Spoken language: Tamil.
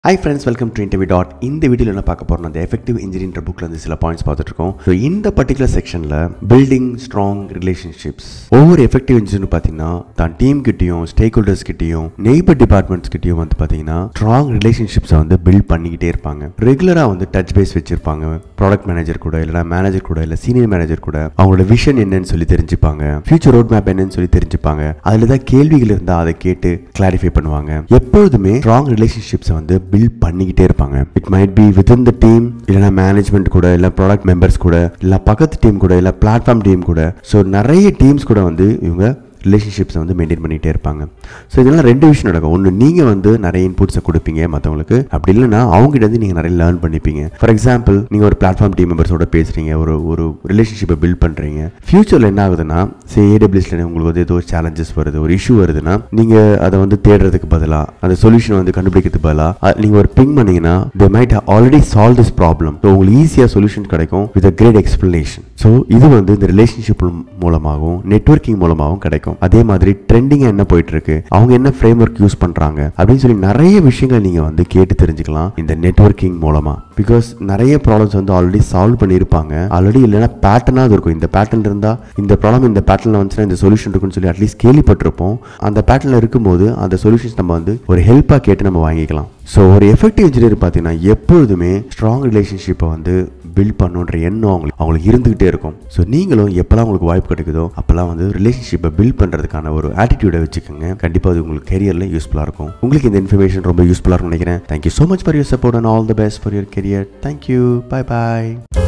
Hi friends, welcome to InterviewDOT. இந்த வீடியோல என்ன பார்க்க போறோம்னா the effective engineering bookல இருந்து சில பாயிண்ட்ஸ் பார்த்துட்டு இருக்கோம். ஸோ இந்த பர்டிகுலர் செக்ஷன்ல பில்டிங் ஸ்ட்ராங் ரிலேஷன்ஷிப்ஸ். ஒவ்வொரு எஃபெக்டிவ் இன்ஜினியர் பார்த்தீங்கன்னா தான் டீம் கிட்டையும் ஸ்டேக் ஹோல்டர்ஸ் கிட்டையும் நெய்பர் டிபார்ட்மெண்ட்ஸ் கிட்டையும் வந்து பார்த்தீங்கன்னா ஸ்ட்ராங் ரிலேஷன்ஷிப்ஸை வந்து பில்ட் பண்ணிக்கிட்டே இருப்பாங்க. ரெகுலராக வந்து டச் பேஸ் வச்சிருப்பாங்க. ப்ராடக்ட் மேனேஜர் கூட இல்லைனா மேனேஜர் கூட இல்லை சீனியர் மேனேஜர் கூட அவங்களோட விஷன் என்னன்னு சொல்லி தெரிஞ்சுப்பாங்க. ஃபியூச்சர் ரோட் மேப் என்னன்னு சொல்லி தெரிஞ்சுப்பாங்க. அதில் தான் கேள்விகள் இருந்தால் அதை கேட்டு கிளாரிஃபை பண்ணுவாங்க. எப்பொழுதுமே ஸ்ட்ராங் ரிலேஷன்ஷிப்ஸை வந்து பில்ட் பண்ணிக்கிட்டே இருப்பாங்க. It might be within the team, இல்லைனா மேனேஜ்மெண்ட் கூட, இல்லை ப்ராடக்ட் மெம்பர்ஸ் கூட, இல்லை பக்கத்து டீம் கூட, இல்லை பிளாட்ஃபார்ம் டீம் கூட. ஸோ நிறைய டீம்ஸ் கூட வந்து இவங்க ரிலேஷன்ஷிப்ஸை வந்து மெயின்டைன் பண்ணிகிட்டே இருப்பாங்க. ஸோ இதெல்லாம் ரெண்டு விஷயம் நடக்கும். ஒன்று, நீங்கள் வந்து நிறைய இன்புட்ஸை கொடுப்பீங்க மற்றவங்களுக்கு. அப்படி இல்லைனா அவங்ககிட்ட வந்து நீங்கள் நிறைய லேர்ன் பண்ணிப்பீங்க. ஃபார் எக்ஸாம்பிள், நீங்கள் ஒரு பிளாட்ஃபார்ம் டீம் மெம்பர்ஸோட பேசுகிறீங்க, ஒரு ரிலேஷன்ஷிப்பை பில்ட் பண்ணுறீங்க. ஃபியூச்சரில் என்ன ஆகுதுன்னா, ஏடபிள்யூஎஸ்ல உங்களுக்கு வந்து ஏதோ ஒரு சேலஞ்சஸ் வருது, ஒரு இஷ்யூ வருதுன்னா, நீங்கள் அதை வந்து தேடுறதுக்கு பதிலாக, அந்த சொல்யூஷன் வந்து கண்டுபிடிக்கிறதுக்கு பதிலாக நீங்கள் ஒரு பிங் பண்ணீங்கன்னா, they might already solve this problem. So உங்களுக்கு ஈஸியாக சொல்யூஷன் கிடைக்கும் with a great explanation. So இது வந்து இந்த ரிலேஷன்ஷிப் மூலமாகவும் நெட்வொர்க்கிங் மூலமாகவும் கிடைக்கும். அதே மாதிரி ட்ரெண்டிங் என்ன போயிட்டு இருக்கு, அவங்க என்ன ஃப்ரேம் ஒர்க் யூஸ் பண்றாங்க அப்படின்னு சொல்லி நிறைய விஷயங்கள் நீங்க வந்து கேட்டு தெரிஞ்சுக்கலாம் இந்த நெட்வொர்க்கிங் மூலமா. பிகாஸ் நிறைய ப்ராப்ளம்ஸ் வந்து ஆல்ரெடி சால்வ் பண்ணியிருப்பாங்க. ஆல்ரெடி இல்லைன்னா பேட்டர்னா அது இருக்கும். இந்த பேட்டர்ன் இருந்தா இந்த ப்ராப்ளம் இந்த பேட்டர்ல வந்துச்சுன்னா இந்த சொல்யூஷன் இருக்குன்னு சொல்லி அட்லீஸ்ட் கேள்விப்பட்டிருப்போம். அந்த பேட்டர்ல இருக்கும்போது அந்த சொல்யூஷன்ஸ் நம்ம வந்து ஒரு ஹெல்ப்பா கேட்டு நம்ம வாங்கிக்கலாம். ஸோ ஒரு எஃபெக்டிவ் இன்ஜினியர் பார்த்தீங்கன்னா எப்பொழுதுமே ஸ்ட்ராங் ரிலேஷன்ஷிப்பை வந்து பில்ட் பண்ணுன்ற எண்ணம் அவங்களுக்கு இருந்துகிட்டே இருக்கும். ஸோ நீங்களும் எப்போல்லாம் உங்களுக்கு வாய்ப்பு கிடைக்குதோ அப்போல்லாம் வந்து ரிலேஷன்ஷிப்பை பில்ட் பண்ணுறதுக்கான ஒரு ஆட்டிடியூடை வச்சுக்கோங்க. கண்டிப்பாக அது உங்களுக்கு கெரியரில் யூஸ்ஃபுல்லாக இருக்கும். உங்களுக்கு இந்த இன்ஃபர்மேஷன் ரொம்ப யூஸ்ஃபுல்லாக இருக்கும்னு நினைக்கிறேன். Thank you so much for your support and all the best for your career. Thank you. Bye bye.